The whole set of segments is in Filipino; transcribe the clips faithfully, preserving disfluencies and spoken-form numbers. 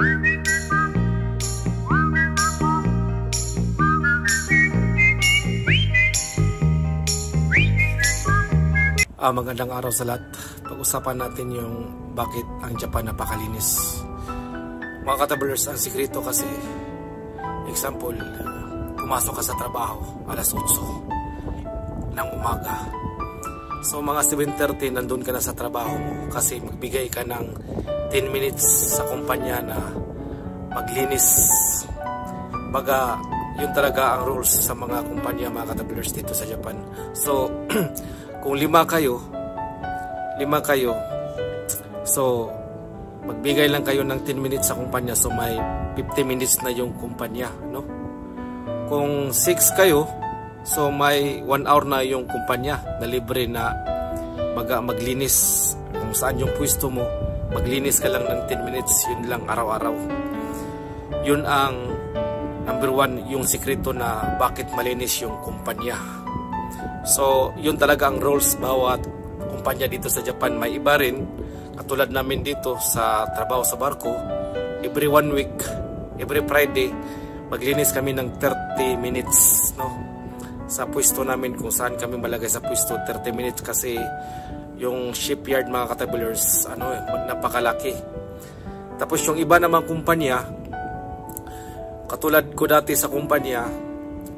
Ah, magandang araw sa lahat. Pag-usapan natin yung bakit ang Japan napakalinis. Mga katablers, ang sikreto kasi, example, pumasok ka sa trabaho alas otso ng umaga. So mga seven thirty nandun ka na sa trabaho mo kasi magbigay ka ng ten minutes sa kumpanya na maglinis. Baga, yun talaga ang rules sa mga kumpanya, mga katablers, dito sa Japan. So kung lima kayo, lima kayo, so magbigay lang kayo ng ten minutes sa kumpanya, so may fifty minutes na yung kumpanya, no? Kung six kayo, so may one hour na yung kumpanya na libre na mag maglinis. Kung saan yung pwesto mo, maglinis ka lang ng ten minutes, yun lang araw-araw. Yun ang number one, yung sikreto na bakit malinis yung kumpanya. So, yun talaga ang rules. Bawat kumpanya dito sa Japan may iba rin. Katulad namin dito sa trabaho sa barko, every one week, every Friday, maglinis kami ng thirty minutes, no? Sa pwesto namin, kung saan kami malagay sa pwesto, thirty minutes kasi yung shipyard, mga katablers, ano, napakalaki. Tapos yung iba namang kumpanya, katulad ko dati sa kumpanya,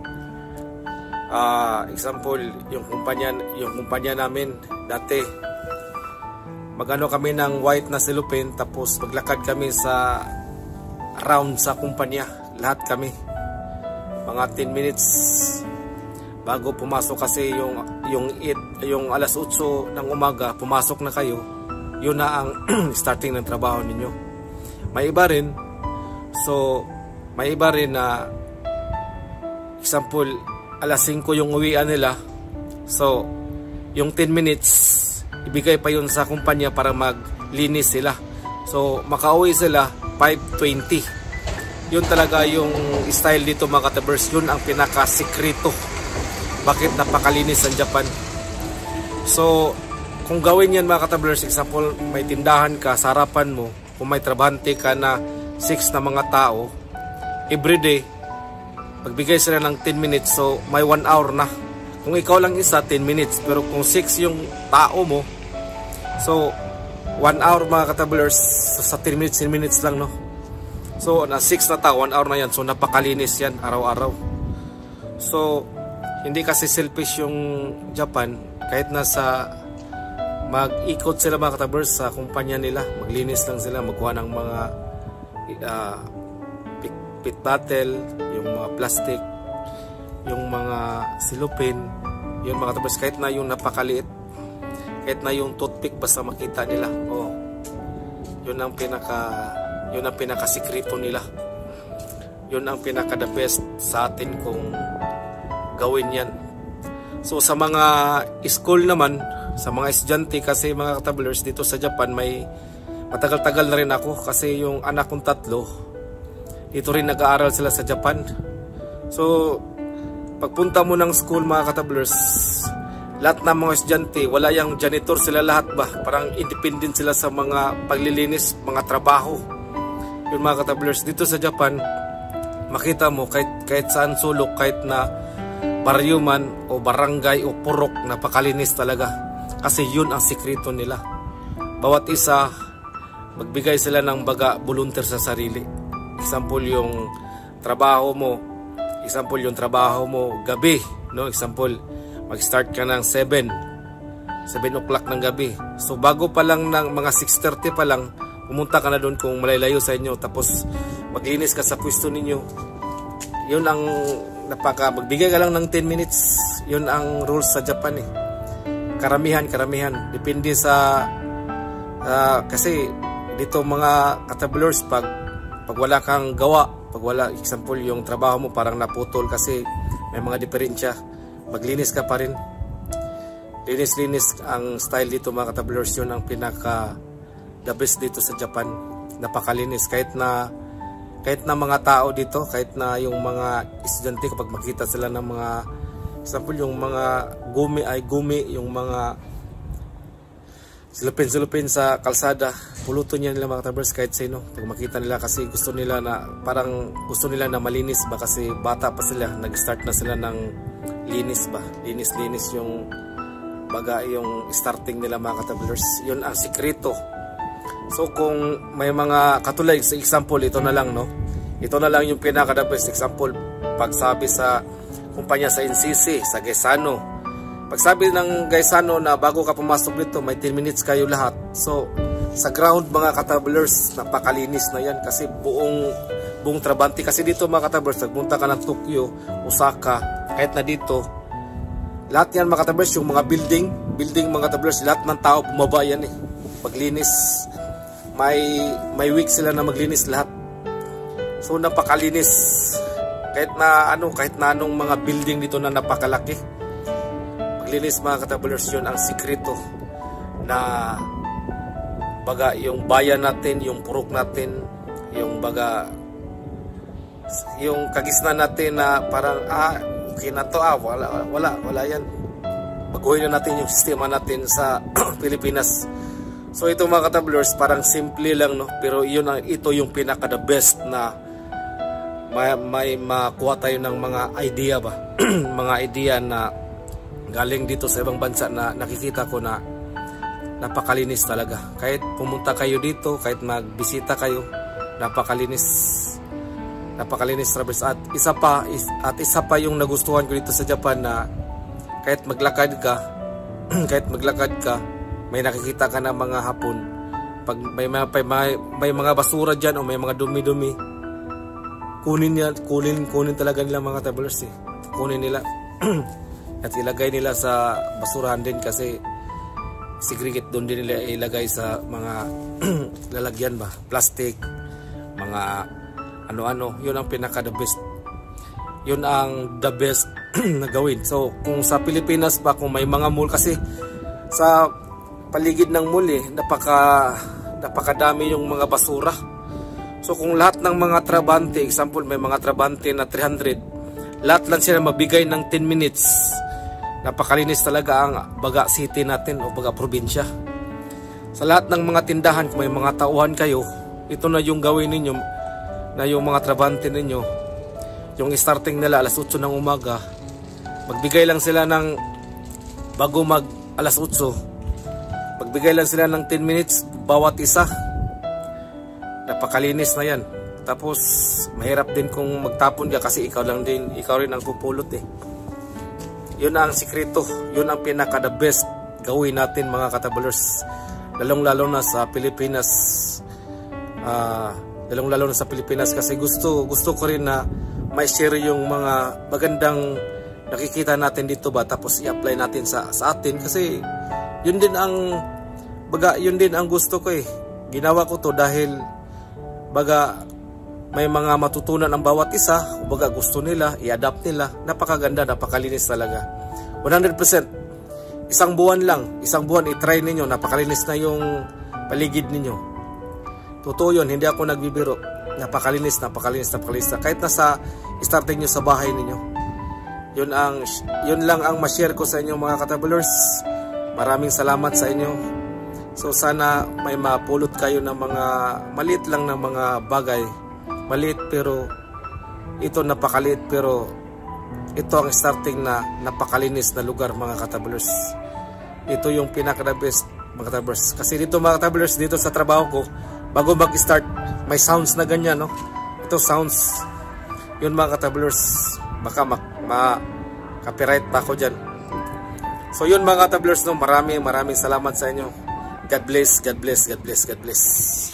Uh, example, yung kumpanya, yung kumpanya namin dati, magano kami ng white na silupin, tapos maglakad kami sa round sa kumpanya, lahat kami, mga ten minutes bago pumasok. Kasi yung yung it, yung alas otso ng umaga, pumasok na kayo, yun na ang starting ng trabaho ninyo. May iba rin, so may iba rin na example, alas singko yung uwian nila. So, yung ten minutes, ibigay pa yun sa kumpanya para maglinis sila. So, makauwi sila five twenty. Yun talaga yung style dito, mga katablers. Yun ang pinaka-sikrito bakit napakalinis ang Japan. So, kung gawin yan, mga katablers, example, may tindahan ka sa harapan mo, kung may trabahante ka na six na mga tao, everyday, magbigay sila ng ten minutes, so may one hour na. Kung ikaw lang isa, ten minutes. Pero kung six yung tao mo, so one hour, mga katablers, sa ten minutes, ten minutes lang, no? So na six na tao, one hour na yan. So napakalinis yan araw-araw. So hindi kasi selfish yung Japan. Kahit nasa mag-ikot sila, mga katablers, sa kumpanya nila, maglinis lang sila, magkuha ng mga uh, pit bottle, yung mga plastic, yung mga silupin, yung mga katablers, kahit na yung napakaliit, kahit na yung toothpick, basta makita nila, oh, yun ang pinaka yun ang pinaka-sikrito nila. Yun ang pinaka the best sa atin kung gawin yan. So sa mga school naman, sa mga estudyante, kasi mga katablers, dito sa Japan may matagal-tagal na rin ako, kasi yung anak kong tatlo dito rin nag-aaral sila sa Japan. So pagpunta mo ng school, mga katablers, lahat ng mga estudyante, wala yung janitor, sila lahat ba, parang independent sila sa mga paglilinis, mga trabaho. Yung mga katablers, dito sa Japan, makita mo kahit, kahit saan sulok, kahit na baryo man o barangay o purok, napakalinis talaga. Kasi yun ang sikreto nila. Bawat isa, magbigay sila ng baga volunteer sa sarili. Example, yung trabaho mo, example, yung trabaho mo gabi, no? Example, mag-start ka ng seven o'clock ng gabi. So bago pa lang ng mga six thirty pa lang, pumunta ka na doon kung malalayo sa inyo, tapos maglinis ka sa pwesto ninyo. Yun ang napaka, magbigay ka lang ng ten minutes. Yun ang rules sa Japan, eh. Karamihan, karamihan. Depende sa uh, kasi dito, mga katablers, pag pag wala kang gawa, pag wala, example, yung trabaho mo parang naputol kasi may mga diferensya, maglinis ka pa rin. Linis-linis ang style dito, mga katablers. Yun ang pinaka the best dito sa Japan. Napakalinis. Kahit na kahit na mga tao dito, kahit na yung mga estudyante, kapag makita sila ng mga, example, yung mga gumi ay gumi, yung mga silupin-silupin sa kalsada, pulutan niya nila mga katabers kahit sino. Pag makita nila kasi gusto nila na parang gusto nila na malinis ba kasi bata pa sila. Nag-start na sila ng linis ba. Linis-linis yung baga yung starting nila mga katabers. Yun ang sikreto. So kung may mga katulad sa example, ito na lang no. Ito na lang yung pinaka-the best example. Pagsabi sa kumpanya sa N C C, sa Gaisano. Pagsabi ng Gaisano na bago ka pumasok dito, may ten minutes kayo lahat. So sa ground mga katabulers, napakalinis na yan kasi buong buong trabante. Kasi dito mga katabulers, nagpunta ka ng Tokyo, Osaka, kahit na dito, lahat yan mga katabulers, yung mga building, building mga katabulers, lahat ng tao bumaba yan eh. Paglinis, may, may week sila na maglinis lahat. So napakalinis. Kahit na ano, kahit na anong mga building dito na napakalaki. Paglinis mga katabulers, yun ang sikreto na baga yung bayan natin, yung purok natin, yung baga yung kagisnan natin na parang ah okay na to, ah wala wala wala yan. Baguhin na natin yung sistema natin sa Pilipinas. So ito mga katabulers, parang simple lang no, pero yun ang ito yung pinaka the best na may, may makuha tayo ng mga idea ba. Mga idea na galing dito sa ibang bansa na nakikita ko na napakalinis talaga. Kahit pumunta kayo dito, kahit magbisita kayo, napakalinis. Napakalinis travelers. At isa pa, is, at isa pa yung nagustuhan ko dito sa Japan na kahit maglakad ka, kahit maglakad ka, may nakikita ka na mga hapon. Pag may mga may, may mga basura diyan o may mga dumi-dumi, kunin niya, kunin kunin talaga nila mga travelers eh. Kunin nila. At ilagay nila sa basurahan din kasi segregate doon din nila ilagay sa mga lalagyan ba, plastic, mga ano-ano. Yun ang pinaka the best. Yun ang the best na gawin. So kung sa Pilipinas pa, kung may mga mall, kasi sa paligid ng mall eh, napaka napakadami yung mga basura. So kung lahat ng mga trabante, example may mga trabante na three hundred, lahat lang sila mabigay ng ten minutes, napakalinis talaga ang baga city natin o baga probinsya. Sa lahat ng mga tindahan, kung may mga tauhan kayo, ito na yung gawin ninyo, na yung mga trabante ninyo, yung starting nila alas otso ng umaga, magbigay lang sila ng bago mag alas otso, magbigay lang sila ng ten minutes bawat isa, napakalinis na yan. Tapos mahirap din kung magtapon ka kasi ikaw lang din, ikaw rin ang pupulot eh. Yun ang sikreto, yun ang pinaka the best gawin natin mga katabulers, lalong lalo na sa Pilipinas. uh, lalong lalo na sa Pilipinas kasi gusto gusto ko rin na may share yung mga magandang nakikita natin dito ba, tapos i-apply natin sa, sa atin kasi yun din ang baga, yun din ang gusto ko eh. Ginawa ko to dahil baga may mga matutunan ang bawat isa, baga gusto nila, i-adapt nila. Napakaganda, napakalinis talaga. one hundred percent. Isang buwan lang, isang buwan i-try ninyo, napakalinis na yung paligid ninyo. Totoo yun, hindi ako nagbibiro. Napakalinis, napakalinis, napakalinis na. Kahit nasa starting nyo sa bahay ninyo. Yun, ang, yun lang ang ma-share ko sa inyo mga katabulers. Maraming salamat sa inyo. So sana may mapulot kayo ng mga maliit lang na mga bagay. Maliit pero ito napakaliit, pero ito ang starting na napakalinis na lugar mga katabulers. Ito yung pinaka the best mga katabulers. Kasi dito mga katabulers, dito sa trabaho ko, bago mag-start may sounds na ganyan no. Ito sounds. Yun mga katabulers, baka ma, ma copyright pa ako dyan. So yun mga katabulers no, maraming maraming salamat sa inyo. God bless, God bless, God bless, God bless.